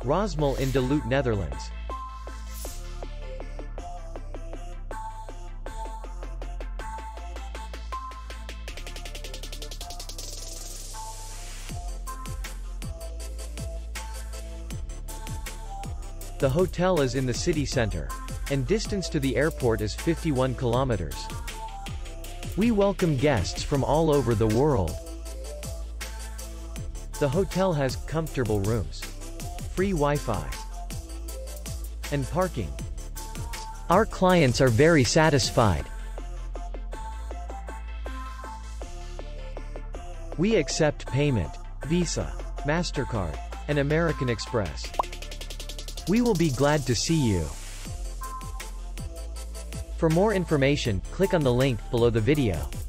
Rosmol in Lutte, Netherlands. The hotel is in the city center, and distance to the airport is 51 kilometers. We welcome guests from all over the world. The hotel has comfortable rooms, free Wi-Fi, and parking. Our clients are very satisfied. We accept payment, Visa, MasterCard, and American Express. We will be glad to see you. For more information, click on the link below the video.